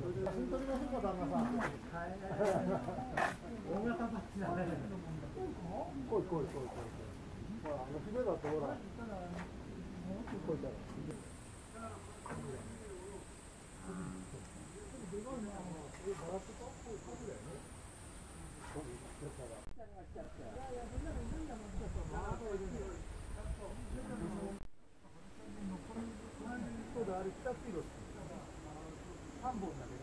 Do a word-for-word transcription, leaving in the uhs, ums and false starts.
真撮りましょうか、旦那さん。大型バッチだね。来い来い来い来い。ほら、あの姫だってほら。来いたら。そうだ、あれふたつ色。さんぼんだけど。